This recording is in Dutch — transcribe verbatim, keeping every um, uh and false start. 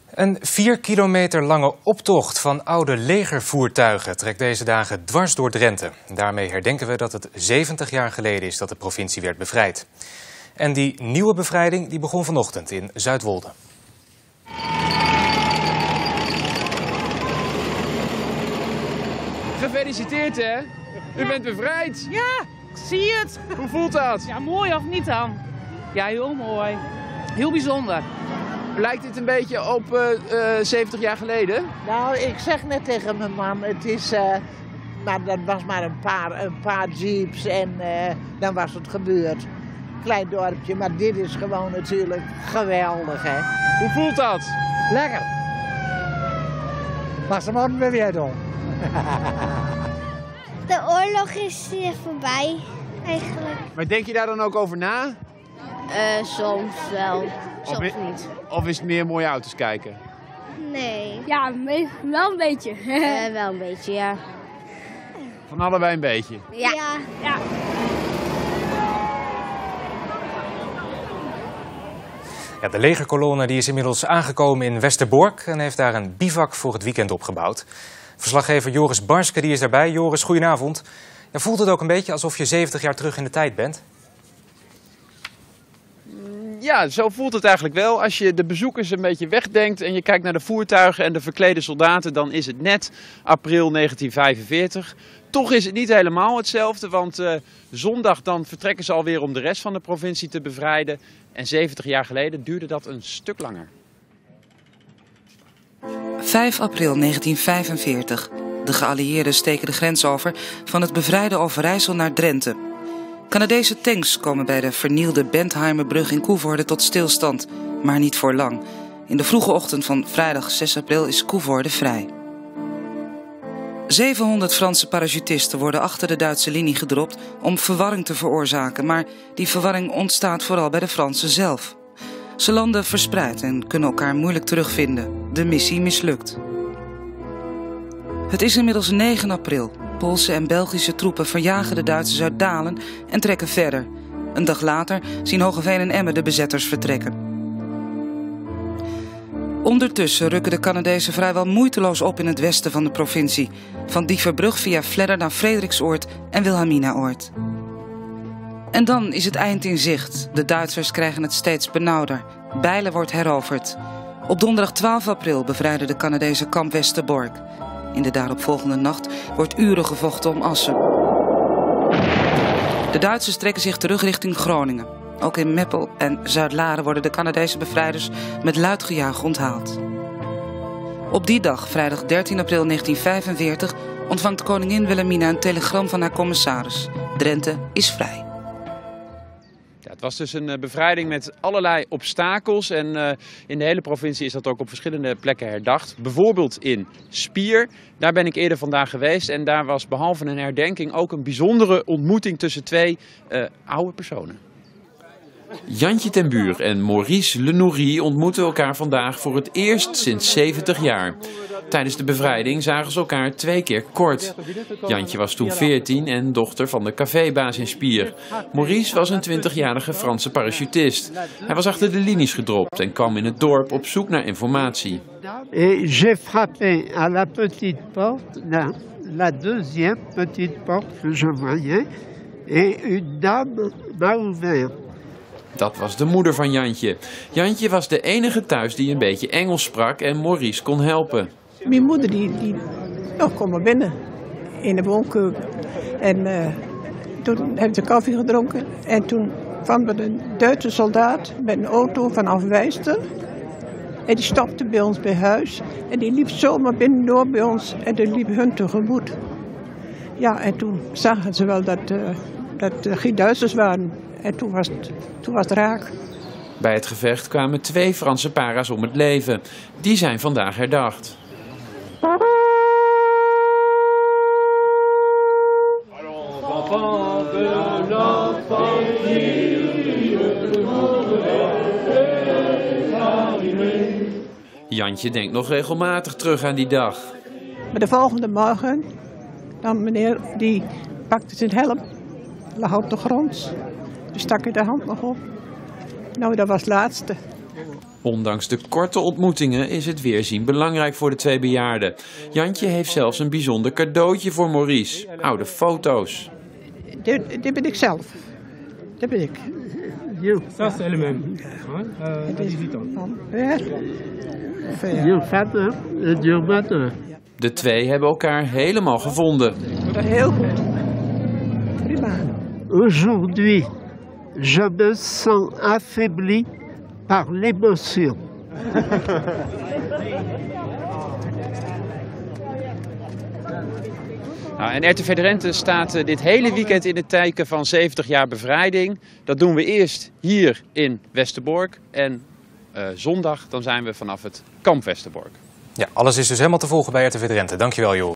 Een vier kilometer lange optocht van oude legervoertuigen trekt deze dagen dwars door Drenthe. Daarmee herdenken we dat het zeventig jaar geleden is dat de provincie werd bevrijd. En die nieuwe bevrijding die begon vanochtend in Zuidwolde. Gefeliciteerd hè, u bent bevrijd. Ja, ik zie het. Hoe voelt dat? Ja, mooi of niet dan? Ja, heel mooi. Heel bijzonder. Lijkt dit een beetje op uh, uh, zeventig jaar geleden? Nou, ik zeg net tegen mijn man, het is, uh, maar dat was maar een paar, een paar jeeps en uh, dan was het gebeurd. Klein dorpje, maar dit is gewoon natuurlijk geweldig, hè. Hoe voelt dat? Lekker. Maar ze moeten we weer doen. De oorlog is hier voorbij, eigenlijk. Maar denk je daar dan ook over na? Uh, soms wel, soms of, niet. Of is het meer mooie auto's kijken? Nee. Ja, wel een beetje. uh, wel een beetje, ja. Van allebei een beetje? Ja. ja. ja. Ja, de legerkolonne die is inmiddels aangekomen in Westerbork en heeft daar een bivak voor het weekend opgebouwd. Verslaggever Joris Barske die is daarbij. Joris, goedenavond. Ja, voelt het ook een beetje alsof je zeventig jaar terug in de tijd bent? Ja, zo voelt het eigenlijk wel. Als je de bezoekers een beetje wegdenkt en je kijkt naar de voertuigen en de verklede soldaten, dan is het net april negentien vijfenveertig. Toch is het niet helemaal hetzelfde, want uh, zondag dan vertrekken ze alweer om de rest van de provincie te bevrijden. En zeventig jaar geleden duurde dat een stuk langer. vijf april negentien vijfenveertig. De geallieerden steken de grens over van het bevrijde Overijssel naar Drenthe. Canadese tanks komen bij de vernielde Bentheimerbrug in Coevorden tot stilstand, maar niet voor lang. In de vroege ochtend van vrijdag zes april is Coevorden vrij. zevenhonderd Franse parachutisten worden achter de Duitse linie gedropt om verwarring te veroorzaken, maar die verwarring ontstaat vooral bij de Fransen zelf. Ze landen verspreid en kunnen elkaar moeilijk terugvinden. De missie mislukt. Het is inmiddels negen april. Poolse en Belgische troepen verjagen de Duitsers uit Dalen en trekken verder. Een dag later zien Hoogeveen en Emmen de bezetters vertrekken. Ondertussen rukken de Canadezen vrijwel moeiteloos op in het westen van de provincie. Van Dieverbrug via Vledder naar Frederiksoord en Wilhelminaoord. En dan is het eind in zicht. De Duitsers krijgen het steeds benauwder. Bijlen wordt heroverd. Op donderdag twaalf april bevrijden de Canadezen kamp Westerbork. In de daaropvolgende nacht wordt uren gevochten om Assen. De Duitsers trekken zich terug richting Groningen. Ook in Meppel en Zuidlaren worden de Canadese bevrijders met luid gejuich onthaald. Op die dag, vrijdag dertien april negentien vijfenveertig, ontvangt koningin Wilhelmina een telegram van haar commissaris. Drenthe is vrij. Ja, het was dus een uh, bevrijding met allerlei obstakels en uh, in de hele provincie is dat ook op verschillende plekken herdacht. Bijvoorbeeld in Spier, daar ben ik eerder vandaag geweest en daar was behalve een herdenking ook een bijzondere ontmoeting tussen twee uh, oude personen. Jantje ten Buur en Maurice Lenourry ontmoeten elkaar vandaag voor het eerst sinds zeventig jaar. Tijdens de bevrijding zagen ze elkaar twee keer kort. Jantje was toen veertien en dochter van de cafébaas in Spier. Maurice was een twintigjarige Franse parachutist. Hij was achter de linies gedropt en kwam in het dorp op zoek naar informatie. Et j'ai frappé à la petite porte, la, la deuxième petite porte que je voyais, et une dame m'a ouvert. Dat was de moeder van Jantje. Jantje was de enige thuis die een beetje Engels sprak en Maurice kon helpen. Mijn moeder die, die oh, kwam maar binnen in de woonkeuken. En uh, toen hebben ze koffie gedronken. En toen kwam er een Duitse soldaat met een auto vanaf Wijster. En die stopte bij ons bij huis. En die liep zomaar binnendoor bij ons. En die liep hun tegemoet. Ja, en toen zagen ze wel dat, uh, dat er geen Duitsers waren. En toen was, het, toen was het raak. Bij het gevecht kwamen twee Franse para's om het leven. Die zijn vandaag herdacht. Jantje denkt nog regelmatig terug aan die dag. Maar de volgende morgen, dan meneer, die pakte zijn helm, lag op de grond. Dus stak hij de hand nog op. Nou, dat was het laatste. Ondanks de korte ontmoetingen is het weerzien belangrijk voor de twee bejaarden. Jantje heeft zelfs een bijzonder cadeautje voor Maurice. Oude foto's. Dit, dit ben ik zelf. Dat ben ik. Ça, c'est elle-même. Your father and your mother. De twee hebben elkaar helemaal gevonden. Heel goed. Prima. Aujourd'hui, je me sens affaibli par l'émotion. Nou, en R T V Drenthe staat uh, dit hele weekend in het teken van zeventig jaar bevrijding. Dat doen we eerst hier in Westerbork. En uh, zondag dan zijn we vanaf het kamp Westerbork. Ja, alles is dus helemaal te volgen bij R T V Drenthe. Dankjewel, joh.